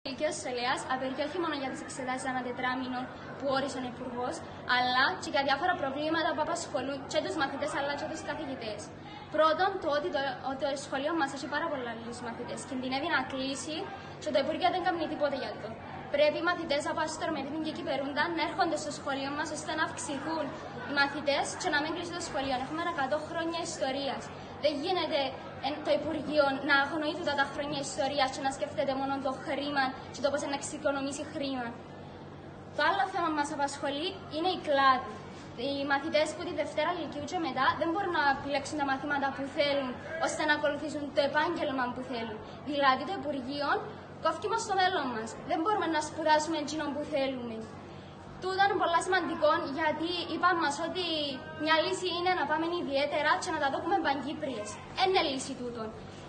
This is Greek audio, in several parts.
Λυκείου Σολέας απεργεί όχι μόνο για τις εξετάσεις ανά τετράμινο που όρισε ο Υπουργός, αλλά και για διάφορα προβλήματα που απασχολούν και τους μαθητές αλλά και τους καθηγητές. Πρώτον, το σχολείο μας έχει πάρα πολλούς μαθητές. Κινδυνεύει να κλείσει και το Υπουργείο δεν κάνει τίποτα για αυτό. Πρέπει οι μαθητές από Αστορμετρίνη και Κυπερούντα να έρχονται στο σχολείο μας ώστε να αυξηθούν οι μαθητές και να μην κλείσει το σχολείο. Έχουμε 100 χρόνια ιστορίας. Δεν γίνεται το Υπουργείο να αγνοεί τούτα τα χρόνια ιστορίας και να σκέφτεται μόνο το χρήμα και το πώς να εξοικονομήσει χρήμα. Το άλλο θέμα που μας απασχολεί είναι η κλάδη. Οι μαθητές που τη Δευτέρα Λυκείου και μετά δεν μπορούν να επιλέξουν τα μαθήματα που θέλουν ώστε να ακολουθήσουν το επάγγελμα που θέλουν. Δηλαδή το Υπουργείο κόφει μας στο μέλλον μας. Δεν μπορούμε να σπουδάσουμε εκείνο που θέλουμε. Τούτο είναι πολύ σημαντικό γιατί είπαμε μας ότι μια λύση είναι να πάμε ιδιαίτερα και να τα δούμε παγκύπριες. Είναι λύση τούτο.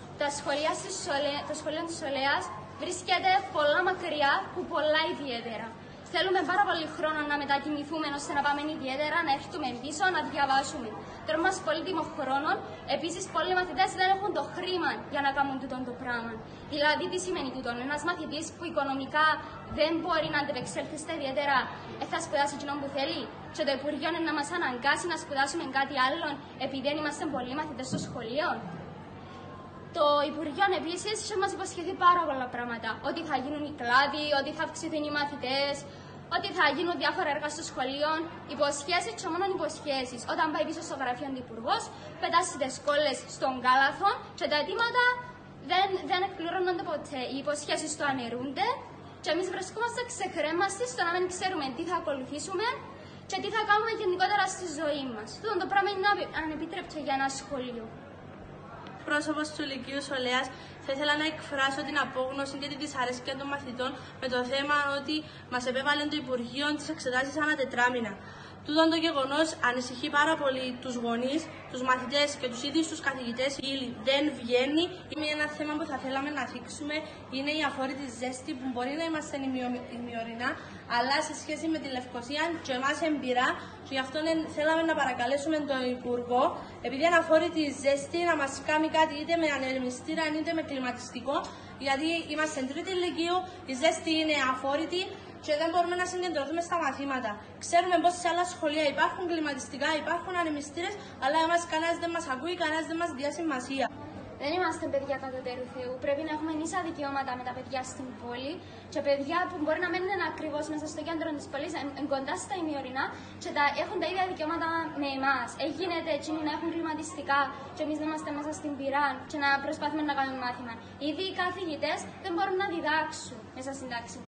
Το σχολείο της Σολέας βρίσκεται πολλά μακριά που πολλά ιδιαίτερα. Θέλουμε πάρα πολύ χρόνο να μετακινηθούμε ώστε να πάμε ιδιαίτερα, να έρθουμε πίσω, να διαβάσουμε. Τώρα μας πολύτιμο χρόνο. Επίσης, πολλοί μαθητές δεν έχουν το χρήμα για να κάνουν τούτο το πράγμα. Δηλαδή, τι σημαίνει τούτο? Ένας μαθητής που οικονομικά δεν μπορεί να αντεπεξέλθει στα ιδιαίτερα, θα σπουδάσει εκείνο που θέλει. Και το Υπουργείο είναι να μας αναγκάσει να σπουδάσουμε κάτι άλλο επειδή δεν είμαστε πολλοί μαθητές στο σχολείο. Το Υπουργείο επίσης είχε μας υποσχεθεί πάρα πολλά πράγματα. Ότι θα γίνουν οι κλάδοι, ότι θα αυξηθούν οι μαθητές, ότι θα γίνουν διάφορα έργα στο σχολείο. Υποσχέσεις και μόνο υποσχέσεις. Όταν πάει πίσω στο γραφείο του Υπουργός, πετάσει τις κόλλες στον κάλαθο και τα αιτήματα δεν εκπληρώνονται ποτέ. Οι υποσχέσεις το αναιρούνται και εμείς βρισκόμαστε ξεκρέμαστοι στο να μην ξέρουμε τι θα ακολουθήσουμε και τι θα κάνουμε γενικότερα στη ζωή μας. Αυτό το πράγμα είναι ανεπίτρεπτο για ένα σχολείο. Πρόσωπος του Λυκείου Σολέας, θα ήθελα να εκφράσω την απόγνωση και τη δυσαρέσκεια των μαθητών με το θέμα ότι μας επέβαλε το Υπουργείο τις εξετάσεις ανά τετράμινα. Τούτο το γεγονός ανησυχεί πάρα πολύ τους γονείς, τους μαθητές και τους ίδιους τους καθηγητές. Δεν βγαίνει. Είναι ένα θέμα που θα θέλαμε να θίξουμε. Είναι η αφόρητη ζέστη που μπορεί να είμαστε ημιορεινά, αλλά σε σχέση με τη Λευκοσία και εμάς εμπειρά. Και γι' αυτό θέλαμε να παρακαλέσουμε τον Υπουργό, επειδή είναι αφόρητη ζέστη, να μας κάνει κάτι είτε με ανεμιστήρα είτε με κλιματιστικό. Γιατί είμαστε τρίτη ηλικίου, η ζέστη είναι αφόρητη και δεν μπορούμε να συγκεντρωθούμε στα μαθήματα. Ξέρουμε πως σε άλλα σχολεία υπάρχουν κλιματιστικά, υπάρχουν ανεμιστήρες, αλλά εμάς κανένας δεν μας ακούει, κανένας δεν μας διά σημασία. Δεν είμαστε παιδιά κατωτέρου Θεού. Πρέπει να έχουμε ίσα δικαιώματα με τα παιδιά στην πόλη και παιδιά που μπορεί να μένουν ακριβώς μέσα στο κέντρο της πόλης, κοντά στα ημιορεινά και έχουν τα ίδια δικαιώματα με εμάς. Γίνεται έτσι να έχουν κλιματιστικά και εμείς να είμαστε μέσα στην πυρά και να προσπαθούμε να κάνουμε μάθημα. Ήδη οι καθηγητές δεν μπορούν να διδάξουν μέσα στην τάξη.